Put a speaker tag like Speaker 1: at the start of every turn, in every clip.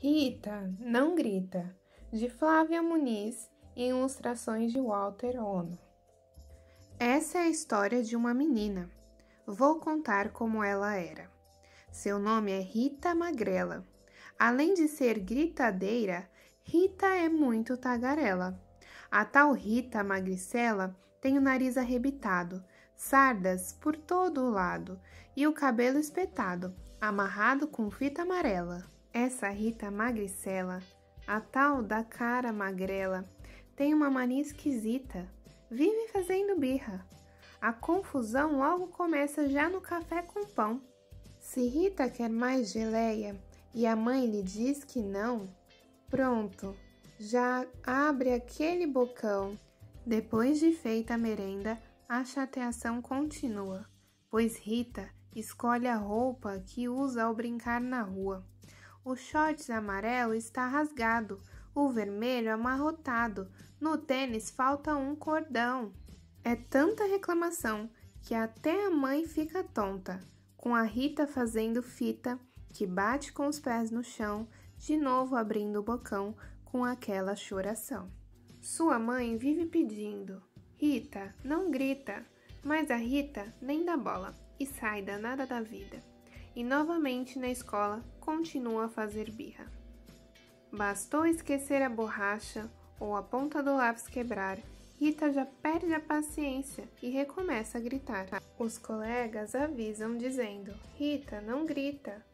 Speaker 1: Rita, não grita, de Flávia Muniz e ilustrações de Walter Ono. Essa é a história de uma menina. Vou contar como ela era. Seu nome é Rita Magrela. Além de ser gritadeira, Rita é muito tagarela. A tal Rita Magricela tem o nariz arrebitado, sardas por todo o lado e o cabelo espetado, amarrado com fita amarela. Essa Rita Magricela, a tal da cara magrela, tem uma mania esquisita, vive fazendo birra. A confusão logo começa já no café com pão. Se Rita quer mais geleia e a mãe lhe diz que não, pronto, já abre aquele bocão. Depois de feita a merenda, a chateação continua, pois Rita escolhe a roupa que usa ao brincar na rua. O shorts amarelo está rasgado, o vermelho amarrotado, no tênis falta um cordão. É tanta reclamação que até a mãe fica tonta, com a Rita fazendo fita, que bate com os pés no chão, de novo abrindo o bocão com aquela choração. Sua mãe vive pedindo: Rita, não grita, mas a Rita nem dá bola e sai danada da vida. E novamente na escola continua a fazer birra. Bastou esquecer a borracha ou a ponta do lápis quebrar, Rita já perde a paciência e recomeça a gritar. Os colegas avisam dizendo: Rita, não grita.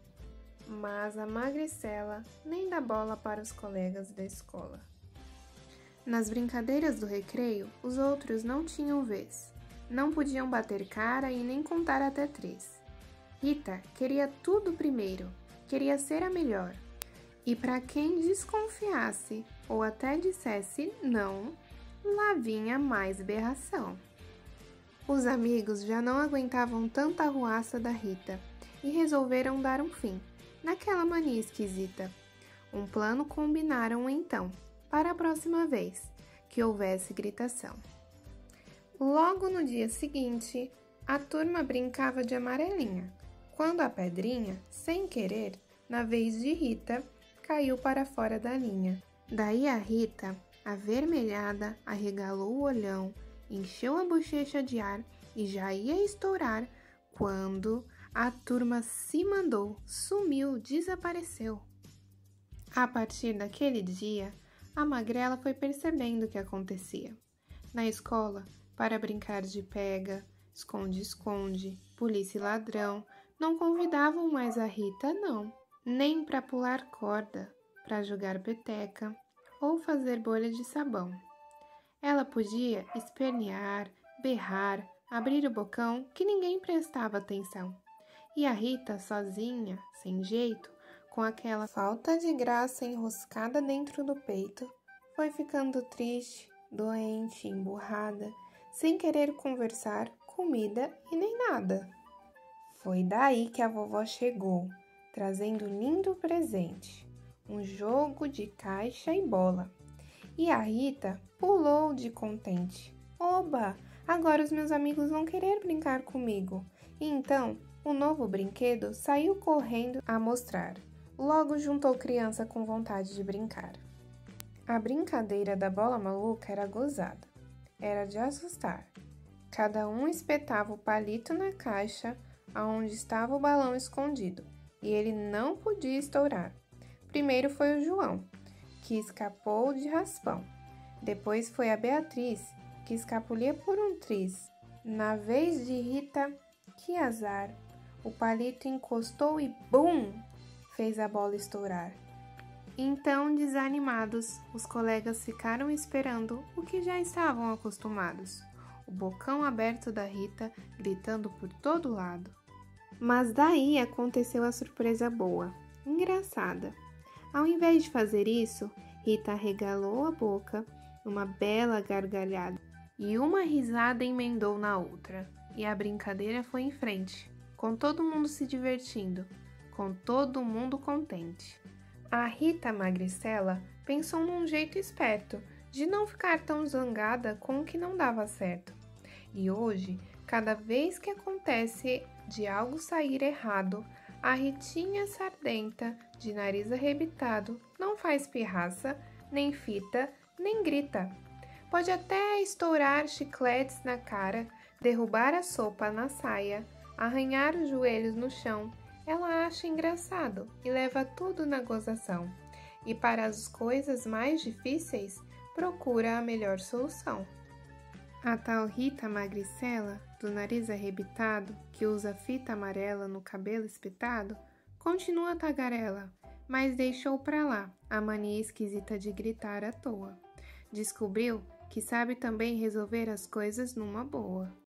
Speaker 1: Mas a Magricela nem dá bola para os colegas da escola. Nas brincadeiras do recreio, os outros não tinham vez. Não podiam bater cara e nem contar até 3. Rita queria tudo primeiro, queria ser a melhor. E para quem desconfiasse ou até dissesse não, lá vinha mais berração. Os amigos já não aguentavam tanta arruaça da Rita e resolveram dar um fim naquela mania esquisita. Um plano combinaram então, para a próxima vez que houvesse gritação. Logo no dia seguinte, a turma brincava de amarelinha, quando a pedrinha, sem querer, na vez de Rita, caiu para fora da linha. Daí a Rita, avermelhada, arregalou o olhão, encheu a bochecha de ar e já ia estourar, quando a turma se mandou, sumiu, desapareceu. A partir daquele dia, a Magrela foi percebendo o que acontecia. Na escola, para brincar de pega, esconde-esconde, polícia e ladrão, não convidavam mais a Rita, não. Nem para pular corda, para jogar peteca ou fazer bolha de sabão. Ela podia espernear, berrar, abrir o bocão, que ninguém prestava atenção. E a Rita, sozinha, sem jeito, com aquela falta de graça enroscada dentro do peito, foi ficando triste, doente, emburrada, sem querer conversar, comida e nem nada. Foi daí que a vovó chegou, trazendo um lindo presente, um jogo de caixa e bola. E a Rita pulou de contente. Oba! Agora os meus amigos vão querer brincar comigo. E então, o novo brinquedo saiu correndo a mostrar. Logo juntou criança com vontade de brincar. A brincadeira da bola maluca era gozada. Era de assustar. Cada um espetava o palito na caixa aonde estava o balão escondido, e ele não podia estourar. Primeiro foi o João, que escapou de raspão. Depois foi a Beatriz, que escapulia por um triz. Na vez de Rita, que azar! O palito encostou e bum! Fez a bola estourar. Então, desanimados, os colegas ficaram esperando o que já estavam acostumados. O bocão aberto da Rita gritando por todo lado. Mas daí aconteceu a surpresa boa, engraçada. Ao invés de fazer isso, Rita arregalou a boca numa bela gargalhada e uma risada emendou na outra. E a brincadeira foi em frente, com todo mundo se divertindo, com todo mundo contente. A Rita Magricela pensou num jeito esperto de não ficar tão zangada com o que não dava certo. E hoje, cada vez que acontece de algo sair errado, A Ritinha sardenta, de nariz arrebitado, não faz pirraça, nem fita, nem grita. Pode até estourar chicletes na cara, derrubar a sopa na saia, arranhar os joelhos no chão. Ela acha engraçado e leva tudo na gozação. E para as coisas mais difíceis, procura a melhor solução. A tal Rita magricela, do nariz arrebitado, que usa fita amarela no cabelo espetado, continua tagarela, mas deixou pra lá a mania esquisita de gritar à toa. Descobriu que sabe também resolver as coisas numa boa.